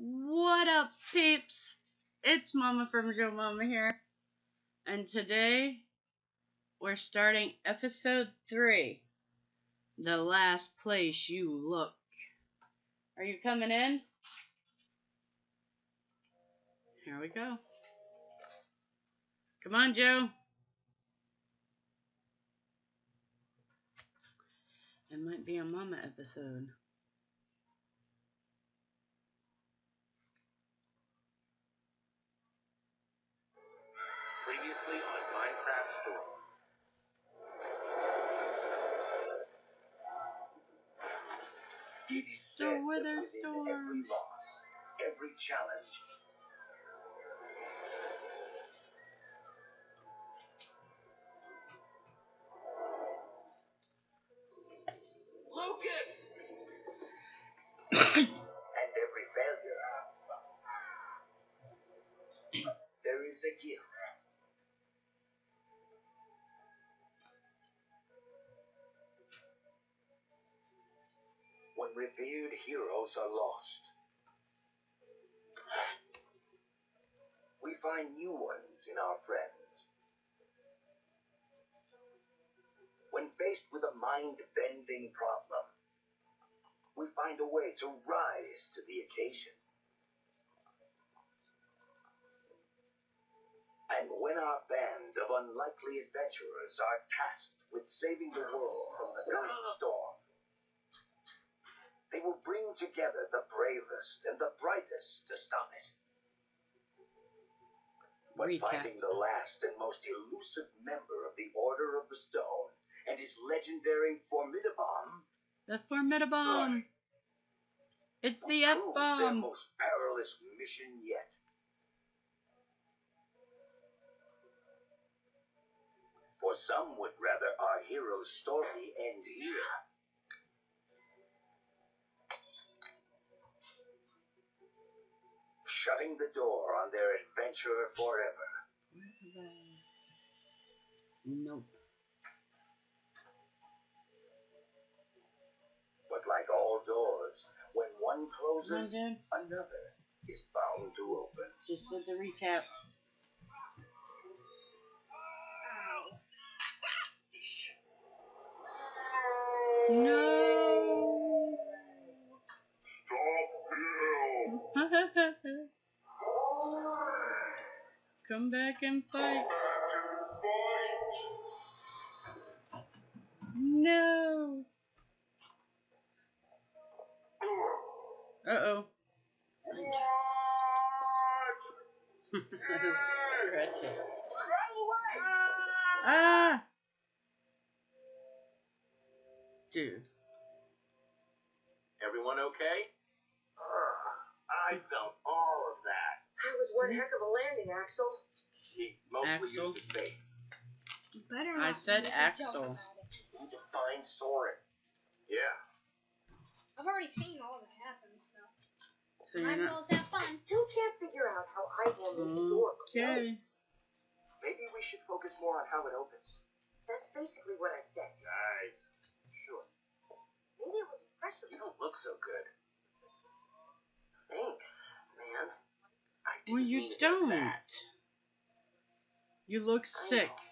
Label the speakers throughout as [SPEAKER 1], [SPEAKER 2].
[SPEAKER 1] What up, peeps? It's Mama from JoeMomma here, and today we're starting episode 3, The Last Place You Look. Are you coming in? Here we go. Come on, Joe. It might be a Mama episode.
[SPEAKER 2] Previously on MineCraft Story. It is said that within every loss, every challenge, Lucas! And every failure, there is a gift. When revered heroes are lost, we find new ones in our friends. When faced with a mind-bending problem, we find a way to rise to the occasion. And when our band of unlikely adventurers are tasked with saving the world from the coming storm, they will bring together the bravest and the brightest to stop it. But finding the last and most elusive member of the Order of the Stone and his legendary Formidabomb,
[SPEAKER 1] The Formidabomb. It's the
[SPEAKER 2] F-bomb. Their
[SPEAKER 1] F-bomb.
[SPEAKER 2] most perilous mission yet. For some would rather our hero's story end here. Shutting the door on their adventure forever.
[SPEAKER 1] Nope.
[SPEAKER 2] But like all doors, when one closes,
[SPEAKER 1] Come on, Dan.
[SPEAKER 2] another is bound to open.
[SPEAKER 1] Just did the recap. No.
[SPEAKER 2] Stop him!
[SPEAKER 1] Come back and fight. No. Uh-oh. That is scratchy. Ah! Dude.
[SPEAKER 2] Everyone okay? I felt all of that.
[SPEAKER 3] That was one heck of a landing, Axel.
[SPEAKER 2] He mostly
[SPEAKER 1] Axel.
[SPEAKER 2] used his face.
[SPEAKER 4] You better
[SPEAKER 1] I
[SPEAKER 4] not
[SPEAKER 1] said
[SPEAKER 4] make a joke
[SPEAKER 1] Axel.
[SPEAKER 4] about it.
[SPEAKER 2] Need to find Soren. Yeah.
[SPEAKER 4] I've already seen all that happen, so
[SPEAKER 1] So
[SPEAKER 4] might
[SPEAKER 1] you're
[SPEAKER 4] as
[SPEAKER 1] not...
[SPEAKER 4] well have
[SPEAKER 3] I
[SPEAKER 4] fun.
[SPEAKER 3] still can't figure out how Idol made the door
[SPEAKER 1] Okay.
[SPEAKER 3] close.
[SPEAKER 2] Maybe we should focus more on how it opens.
[SPEAKER 3] That's basically what I said.
[SPEAKER 2] Guys. Sure.
[SPEAKER 3] Maybe it was pressure.
[SPEAKER 2] You don't look so good. Thanks, man. I didn't
[SPEAKER 1] Well, you
[SPEAKER 2] mean it
[SPEAKER 1] don't.
[SPEAKER 2] like that.
[SPEAKER 1] You look
[SPEAKER 3] I
[SPEAKER 1] sick.
[SPEAKER 3] know.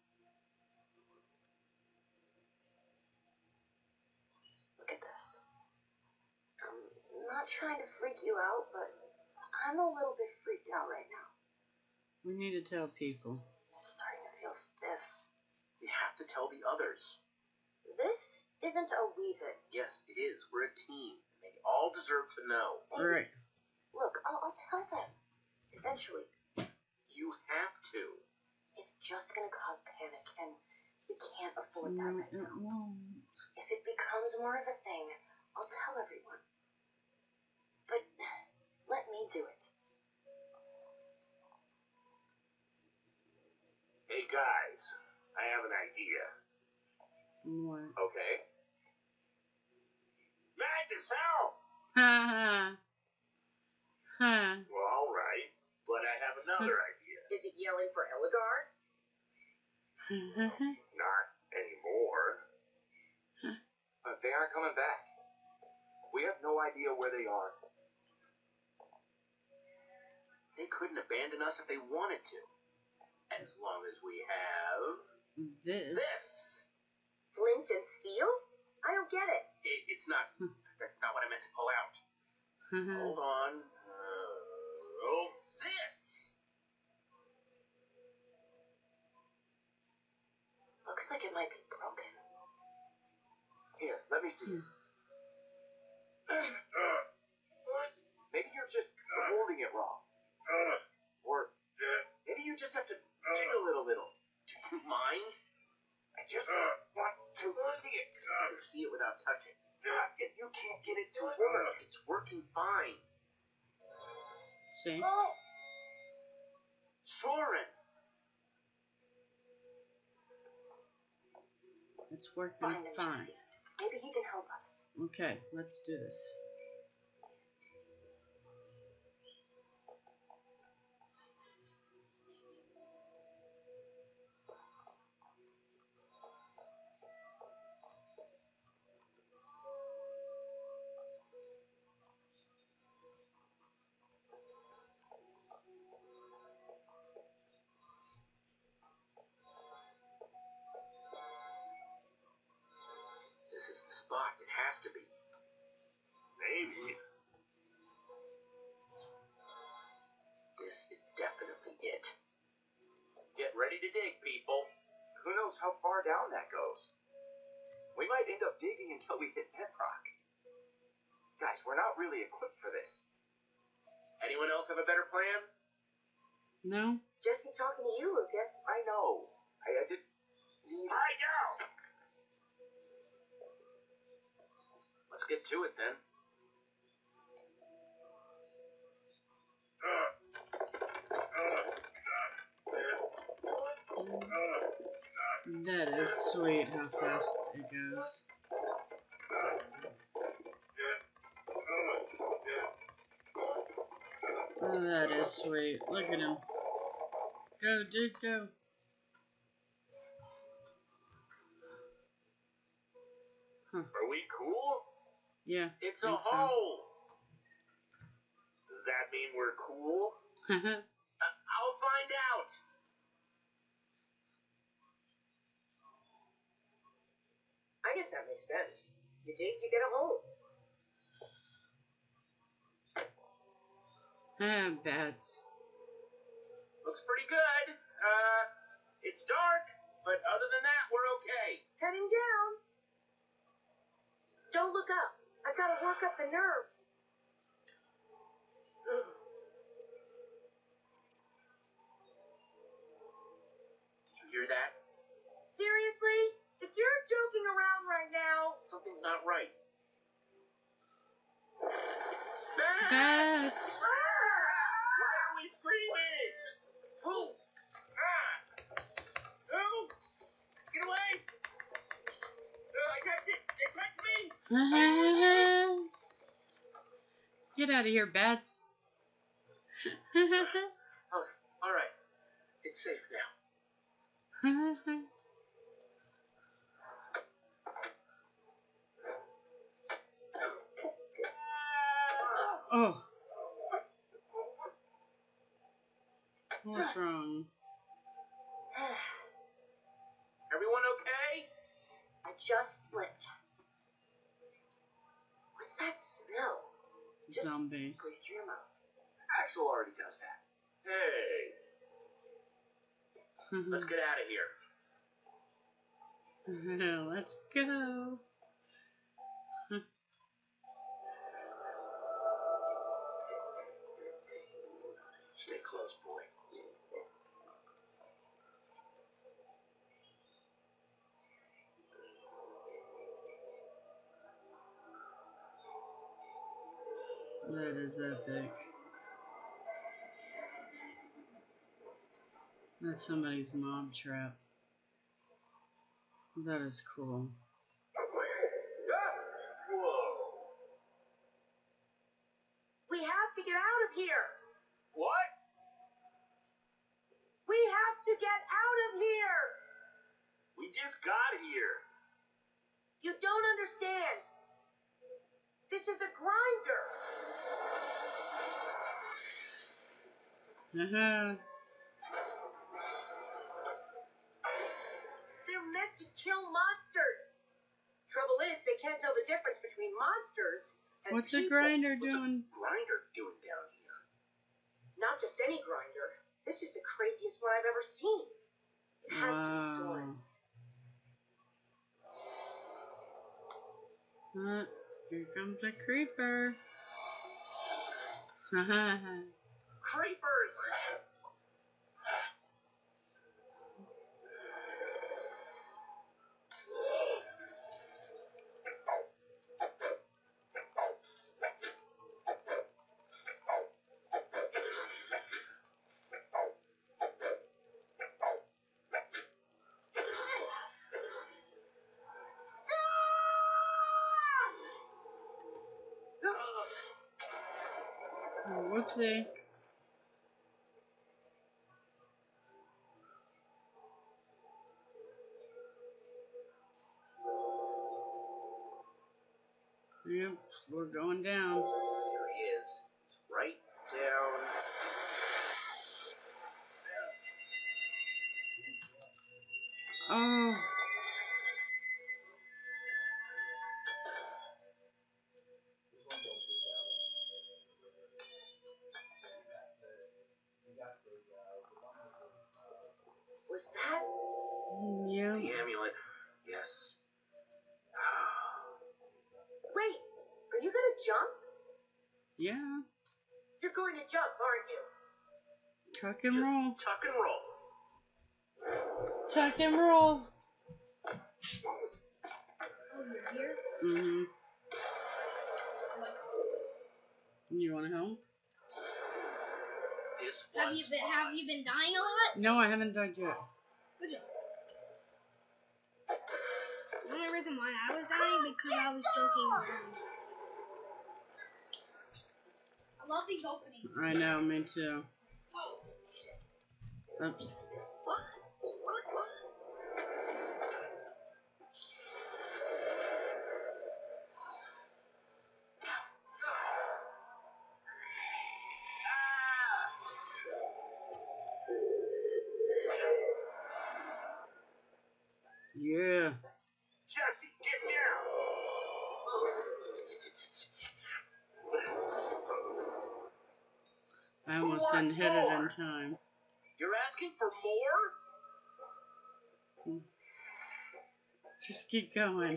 [SPEAKER 3] Look at this. I'm not trying to freak you out, but I'm a little bit freaked out right now.
[SPEAKER 1] We need to tell people.
[SPEAKER 3] It's starting to feel stiff.
[SPEAKER 2] We have to tell the others.
[SPEAKER 3] This isn't a leave it.
[SPEAKER 2] Yes, it is. We're a team. They all deserve to know.
[SPEAKER 1] Right.
[SPEAKER 3] Look, I'll tell them. Eventually.
[SPEAKER 2] You have to.
[SPEAKER 3] It's just gonna cause panic, and we can't afford that
[SPEAKER 1] No,
[SPEAKER 3] right
[SPEAKER 1] it
[SPEAKER 3] now.
[SPEAKER 1] won't.
[SPEAKER 3] If it becomes more of a thing, I'll tell everyone. But let me do it.
[SPEAKER 2] Hey guys, I have an idea.
[SPEAKER 1] What?
[SPEAKER 2] Okay? Madness, help!
[SPEAKER 1] Ha ha. Ha.
[SPEAKER 2] Well, alright, but I have another idea.
[SPEAKER 3] Is it yelling for Eligard?
[SPEAKER 2] Not anymore. But they aren't coming back. We have no idea where they are. They couldn't abandon us if they wanted to. As long as we have... This!
[SPEAKER 3] Flint and steel? I don't get it.
[SPEAKER 2] It's not... That's not what I meant to pull out. Hold on. This!
[SPEAKER 3] Looks like it might be broken.
[SPEAKER 2] Here, let me see. Maybe you're just holding it wrong. Or maybe you just have to jiggle it a little. Do you mind? I just want to see it. I can see it without touching. If you can't get it to work, it's working fine.
[SPEAKER 1] See?
[SPEAKER 3] Oh!
[SPEAKER 2] Soren!
[SPEAKER 1] It's working
[SPEAKER 3] Find him,
[SPEAKER 1] fine.
[SPEAKER 3] Jesse. Maybe he can help us.
[SPEAKER 1] Okay, let's do this.
[SPEAKER 2] This is the spot. It has to be. Maybe. This is definitely it. Get ready to dig, people. Who knows how far down that goes? We might end up digging until we hit bedrock. Guys, we're not really equipped for this. Anyone else have a better plan?
[SPEAKER 1] No?
[SPEAKER 3] Jesse's talking to you, Lucas.
[SPEAKER 2] I know. I just need... Hide down! Let's get to it then.
[SPEAKER 1] That is sweet how fast it goes. Oh, that is sweet. Look at him. Go, dude, go.
[SPEAKER 2] Are we cool?
[SPEAKER 1] Yeah.
[SPEAKER 2] It's a
[SPEAKER 1] think so.
[SPEAKER 2] hole. Does that mean we're cool? I'll find out.
[SPEAKER 3] I guess that makes sense. You dig, you get a hole.
[SPEAKER 1] Bats.
[SPEAKER 2] Looks pretty good. It's dark, but other than that, we're okay.
[SPEAKER 3] Heading down. Don't look up. I gotta work up the nerve.
[SPEAKER 2] Do you hear that?
[SPEAKER 3] Seriously? If you're joking around right now...
[SPEAKER 2] Something's not right.
[SPEAKER 1] Bats!
[SPEAKER 2] Why are we screaming? Who? Who? Get away! I touched it! It touched me!
[SPEAKER 1] Get out of here, bats.
[SPEAKER 2] Oh, alright. It's safe now.
[SPEAKER 1] Oh. What's wrong?
[SPEAKER 2] Everyone okay?
[SPEAKER 3] I just slipped. What's that smell? Just
[SPEAKER 1] Zombies.
[SPEAKER 3] breathe through your mouth.
[SPEAKER 2] Axel already does that. Hey. Let's get out of here.
[SPEAKER 1] Let's go.
[SPEAKER 2] Stay close, boy.
[SPEAKER 1] That is epic. That's somebody's mob trap. That is cool.
[SPEAKER 2] Whoa.
[SPEAKER 3] We have to get out of here.
[SPEAKER 2] What?
[SPEAKER 3] We have to get out of here.
[SPEAKER 2] We just got here.
[SPEAKER 3] You don't understand. This is a grinder.
[SPEAKER 1] Uh-huh.
[SPEAKER 2] They're meant to kill monsters. Trouble is, they can't tell the difference between monsters and
[SPEAKER 1] What's the
[SPEAKER 2] people.
[SPEAKER 1] grinder
[SPEAKER 2] What's
[SPEAKER 1] doing?
[SPEAKER 2] a grinder doing down here? Not just any grinder. This is the craziest one I've ever seen. It has to be Soren's.
[SPEAKER 1] Here comes a creeper.
[SPEAKER 2] Creepers!
[SPEAKER 1] Oh, whoopsie. Yep, we're going down.
[SPEAKER 2] Here he is. It's right down.
[SPEAKER 1] Oh.
[SPEAKER 2] Was that
[SPEAKER 1] Yeah.
[SPEAKER 2] the amulet? Yes. Wait, are you gonna jump?
[SPEAKER 1] Yeah.
[SPEAKER 2] You're going to jump, aren't you?
[SPEAKER 1] Tuck and
[SPEAKER 2] Just
[SPEAKER 1] roll.
[SPEAKER 2] tuck and roll.
[SPEAKER 1] Tuck and roll.
[SPEAKER 4] Oh, you're here?
[SPEAKER 1] Mm-hmm. You want to help?
[SPEAKER 2] This
[SPEAKER 4] Have
[SPEAKER 2] one's
[SPEAKER 4] you been dying a lot?
[SPEAKER 1] No, I haven't died yet.
[SPEAKER 4] Good job. The only reason why I was dying because I was joking around. I love these openings.
[SPEAKER 1] I know, me too. Oops. Yeah.
[SPEAKER 2] Jesse, get down!
[SPEAKER 1] I almost didn't hit it in time.
[SPEAKER 2] You're asking for more?
[SPEAKER 1] Just keep going.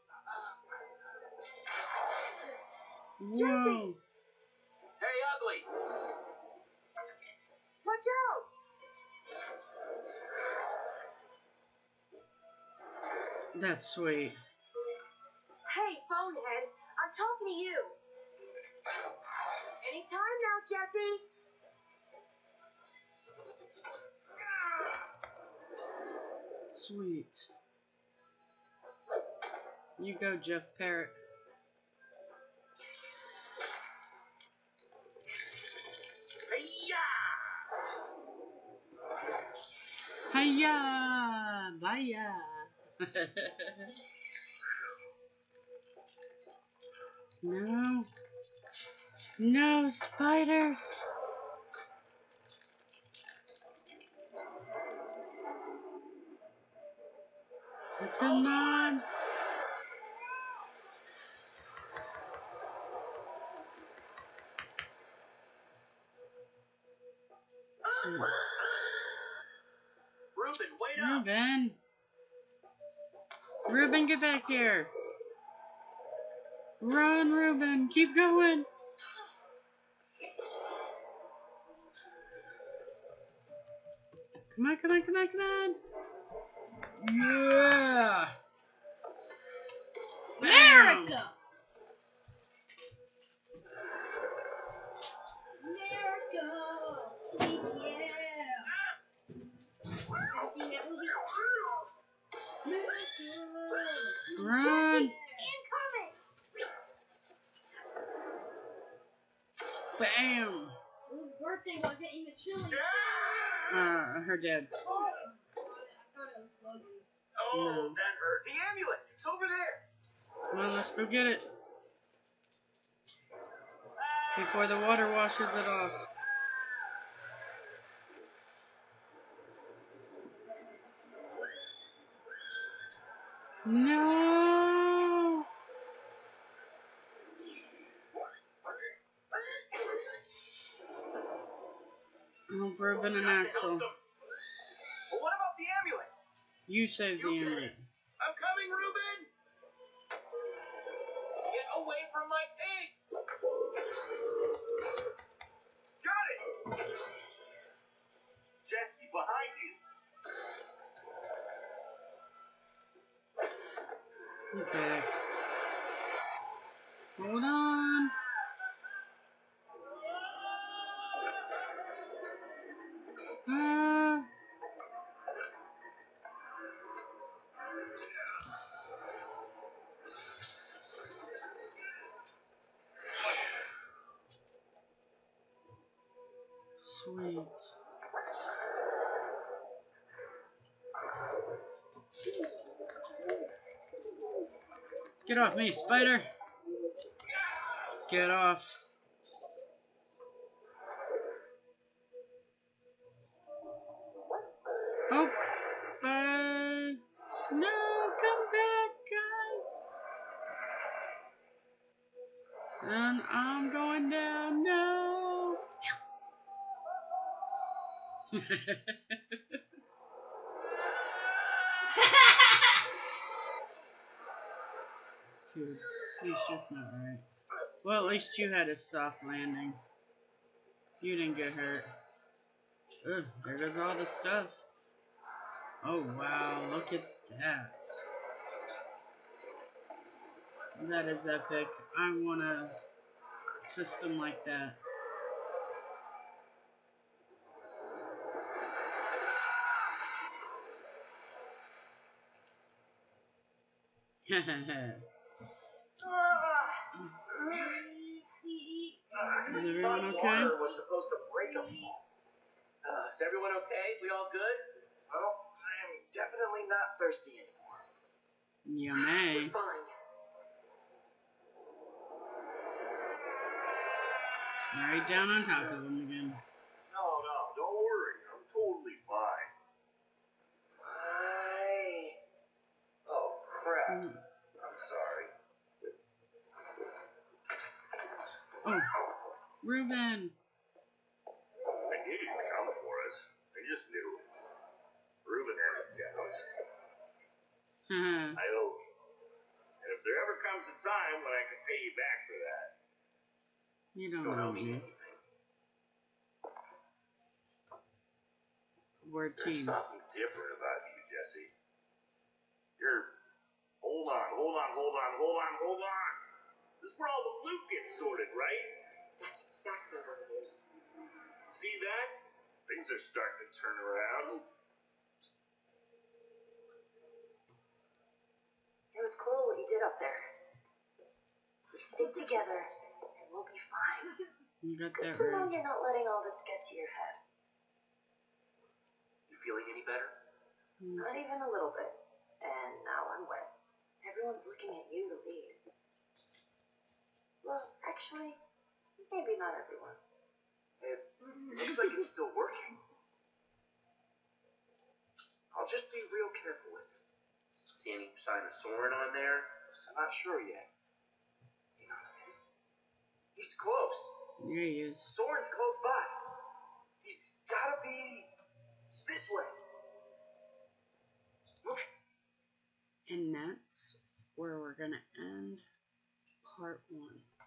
[SPEAKER 1] Whoa.
[SPEAKER 2] Jesse! Hey, ugly! Watch out!
[SPEAKER 1] That's sweet.
[SPEAKER 2] Hey, bonehead, I'm talking to you. Anytime now, Jesse.
[SPEAKER 1] Sweet. You go, Jeff Parrott. Hiya! Baya! No. No spiders! It's a man!
[SPEAKER 2] Reuben, wait up!
[SPEAKER 1] Reuben! Reuben, get back here! Run, Reuben! Keep going! Come on, come on, come on, come on! Yeah!
[SPEAKER 4] America! America! Yeah! Have you seen that movie? America!
[SPEAKER 1] Run!
[SPEAKER 4] Incoming!
[SPEAKER 1] Bam!
[SPEAKER 4] Whose birthday was it in the chili?
[SPEAKER 1] Her dad's.
[SPEAKER 4] Oh, I thought it was Logan's.
[SPEAKER 2] Oh,
[SPEAKER 1] No.
[SPEAKER 2] that hurt. The amulet! It's over there!
[SPEAKER 1] Come on, let's go get it. Before the water washes it off. No. Oh, Reuben and Axel.
[SPEAKER 2] Well, what about the amulet?
[SPEAKER 1] You saved the amulet.
[SPEAKER 2] I'm coming, Reuben! Get away from my pig! Got it! Jesse, behind you!
[SPEAKER 1] Okay. Hold on. Sweet. Get off me, spider! Get off. Oh, no, come back, guys. And I'm going down, no. Dude, he's just not right. Well, at least you had a soft landing. You didn't get hurt. Ugh, there goes all the stuff. Oh, wow, look at that. That is epic. I want a system like that. Is everyone okay?
[SPEAKER 2] Water was supposed to break a fall. Is everyone okay? We all good? Well, I am definitely not thirsty anymore.
[SPEAKER 1] You may.
[SPEAKER 3] We're fine.
[SPEAKER 1] Right down on top of him again.
[SPEAKER 2] No, don't worry. I'm totally fine. Oh, crap. I'm sorry.
[SPEAKER 1] Oh, Reuben.
[SPEAKER 2] I knew you'd come for us. I just knew it. Reuben had his doubts. I owe you. And if there ever comes a time when I can pay you back for that.
[SPEAKER 1] You don't owe me anything. We're a
[SPEAKER 2] There's
[SPEAKER 1] team.
[SPEAKER 2] something different about you, Jesse. You're... Hold on. This is where all the loot gets sorted, right?
[SPEAKER 3] That's exactly what it is.
[SPEAKER 2] See that? Things are starting to turn around.
[SPEAKER 3] It was cool what you did up there. We stick together, and we'll be fine.
[SPEAKER 1] You got
[SPEAKER 3] Good
[SPEAKER 1] that
[SPEAKER 3] to know
[SPEAKER 1] right.
[SPEAKER 3] you're not letting all this get to your head.
[SPEAKER 2] You feeling any better?
[SPEAKER 3] Not even a little bit. And now I'm wet. Everyone's looking at you to lead. Well, actually, maybe not everyone.
[SPEAKER 2] It looks like it's still working. I'll just be real careful with it. See any sign of Soren on there? I'm not sure yet. He's close.
[SPEAKER 1] Yeah, he is.
[SPEAKER 2] Soren's close by. He's gotta be this way. Look.
[SPEAKER 1] And that's where we're gonna end part 1.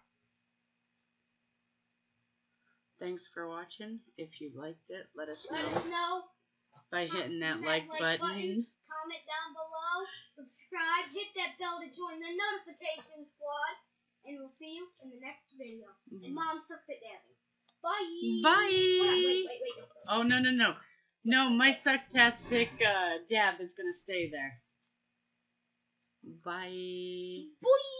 [SPEAKER 1] Thanks for watching. If you liked it, let us know by hitting that like button.
[SPEAKER 4] Comment down below, subscribe, hit that bell to join the notification squad, and we'll see you in the next video. And Mom sucks at dabbing. Bye.
[SPEAKER 1] Bye.
[SPEAKER 4] Wait.
[SPEAKER 1] Oh, no. No, my sucktastic dab is gonna stay there. Bye.
[SPEAKER 4] Bye.